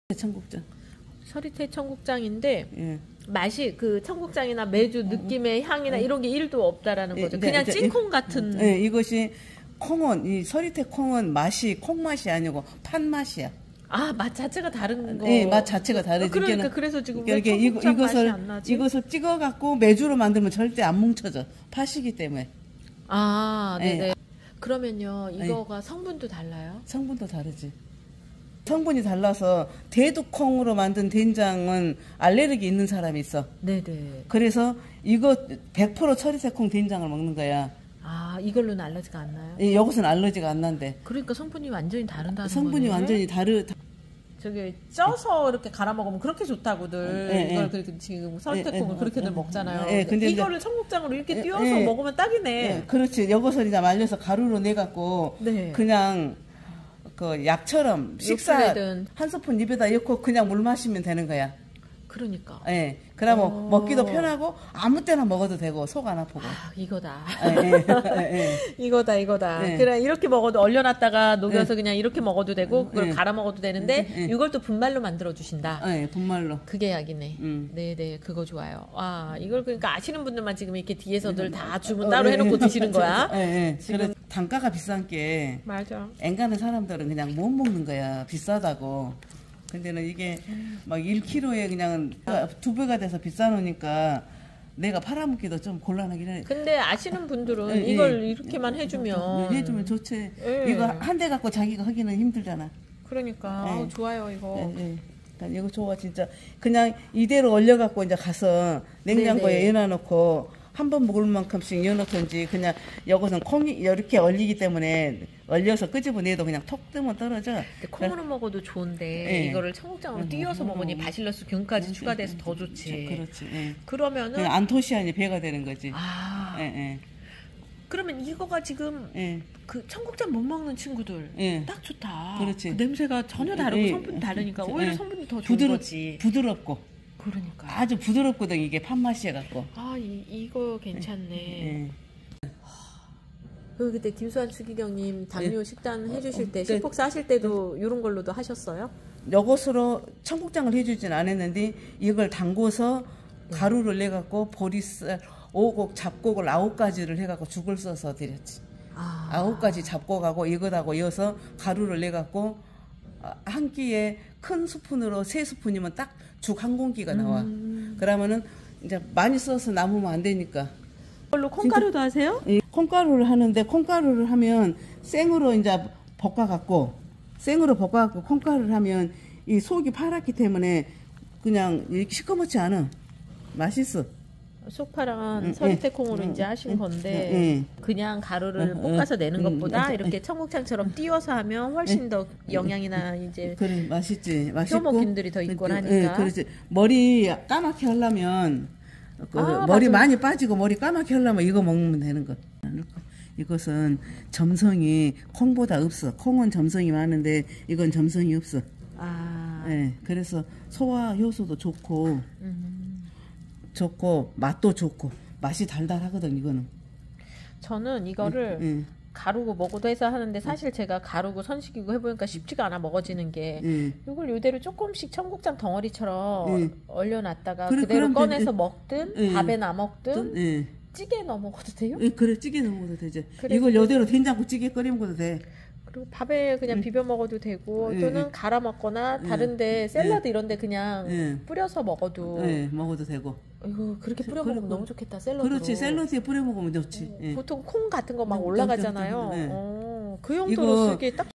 청국장. 서리태 청국장인데 예. 맛이 그 청국장이나 메주 느낌의 향이나 이런 게 1도 없다라는 거죠. 그냥 찐콩 같은. 예, 이것이 콩은 이 서리태 콩은 맛이 콩 맛이 아니고 판 맛이야. 아, 맛 자체가 다른 거. 네, 맛 자체가 다르지. 그러니까 그래서 지금 왜 이렇게 청국장 맛이 안 나지? 이것을 찍어 갖고 메주로 만들면 절대 안 뭉쳐져. 팥이기 때문에. 아, 네네. 네. 그러면요, 이거가 성분도 달라요? 성분도 다르지. 성분이 달라서 대두콩으로 만든 된장은 알레르기 있는 사람이 있어. 네네. 그래서 이거 100% 서리태콩 된장을 먹는 거야. 아, 이걸로는 알러지가 안 나요? 이것은 알러지가 안 난대. 그러니까 성분이 완전히 다른다는 성분이 거네. 완전히 저기 쪄서 이렇게 갈아 먹으면 그렇게 좋다고들. 네, 이걸 네. 그렇게 지금 서리태콩을 그렇게들 먹잖아요. 네, 근데 이거를 청국장으로 이렇게 띄워서 네. 먹으면 딱이네. 네, 그렇지. 이것을 이제 말려서 가루로 내 갖고 네. 그냥 그 약처럼 식사 요플레든. 한 스푼 입에다 넣고 그냥 물 마시면 되는 거야. 그러니까. 예. 그러면 먹기도 편하고 아무 때나 먹어도 되고 속 안 아프고. 아, 이거다. 예. 이거다. 예. 그래, 이렇게 먹어도 얼려놨다가 녹여서 그냥 이렇게 먹어도 되고, 그걸 예. 갈아 먹어도 되는데, 예. 이걸 또 분말로 만들어주신다. 예, 분말로. 그게 약이네. 네네, 그거 좋아요. 아, 이걸 그러니까 아시는 분들만 지금 이렇게 뒤에서들 다 주문 따로 해놓고 드시는 거야. 예, 예. 지금. 그래 단가가 비싼 게 맞아. 앵가는 사람들은 그냥 못 먹는 거야. 비싸다고. 근데는 이게 막 1kg에 그냥 2배가 돼서 비싸놓으니까 내가 팔아먹기도 좀 곤란하긴 해. 근데 아시는 분들은 예, 이걸 예. 이렇게만 해주면. 해주면 좋지. 예. 이거 한 대 갖고 자기가 하기는 힘들잖아. 그러니까. 예. 아우, 좋아요, 이거. 예, 예. 그러니까 이거 좋아 진짜. 그냥 이대로 얼려갖고 이제 가서 냉장고에 네네. 넣어놓고 한 번 먹을 만큼씩 넣어놓든지 그냥 이것은 콩이 이렇게 얼리기 때문에 얼려서 끄집어내도 그냥 톡 뜨면 떨어져. 근데 콩으로 먹어도 좋은데 예. 이거를 청국장으로 띄워서 먹으니 바실러스균까지 추가돼서 더 좋지. 그렇지. 예. 그러면은 그냥 안토시아닌이 배가 되는 거지. 아, 예, 예. 그러면 이거가 지금 예. 그 청국장 못 먹는 친구들 예. 딱 좋다. 그렇지. 그 냄새가 전혀 다르고 예. 성분이 다르니까 오히려 예. 성분이 더 좋은 거지. 부드럽고 그러니까. 아주 부드럽거든 이게 판맛이 해갖고. 아, 이거 괜찮네. 예. 그 그때 김수환 추기경님 당뇨 식단 해주실 때 네. 식폭사 하실 때도 이런 걸로도 하셨어요? 요것으로 청국장을 해주진 않았는데 이걸 담궈서 가루를 내갖고 보리쌀 5곡 잡곡을 9가지를 해갖고 죽을 써서 드렸지. 아, 9가지 잡곡하고 이것하고 이어서 가루를 내갖고 한 끼에 큰 스푼으로 3스푼이면 딱 죽 한 공기가 나와. 그러면은 이제 많이 써서 남으면 안 되니까. 이걸로 콩가루도 하세요? 이 콩가루를 하는데 콩가루를 하면 생으로 이제 생으로 볶아갖고 콩가루를 하면 이 속이 파랗기 때문에 그냥 시커멓지 않아. 맛있어. 속파란 서리태콩으로 이제 하신 건데 그냥 가루를 볶아서 내는 것보다 이렇게 청국장처럼 띄워서 하면 훨씬 더 영양이나 이제 그래 맛있지. 맛있고 효모균들이 더 있고 하니까. 그렇지. 머리 까맣게 하려면 머리 맞아요. 많이 빠지고 머리 까맣게 하려면 이거 먹으면 되는 거. 이것은 점성이 콩보다 없어. 콩은 점성이 많은데 이건 점성이 없어. 아, 네, 그래서 소화 효소도 좋고 맛도 좋고 맛이 달달하거든 이거는. 저는 이거를 가루고 먹어도 해서 하는데 사실 제가 가루고 선식이고 해보니까 쉽지가 않아 먹어지는 게 이걸 이대로 조금씩 청국장 덩어리처럼 얼려놨다가 그래, 그대로 그럼 꺼내서 먹든 밥에 나 먹든 찌개에 넣어 먹어도 돼요? 그래 찌개 넣어 먹어도 되지. 그래, 이걸 이대로 된장국 찌개 끓여 먹어도 돼. 그리고 밥에 그냥 비벼 먹어도 되고 또는 갈아 먹거나 다른데 샐러드 이런데 그냥 뿌려서 먹어도 먹어도 되고. 이거 그렇게 뿌려 먹으면 너무 좋겠다. 샐러드로. 그렇지. 샐러드에 뿌려 먹으면 좋지. 보통 콩 같은 거 막 올라가잖아요. 그 이거 용도로 쓰기에 딱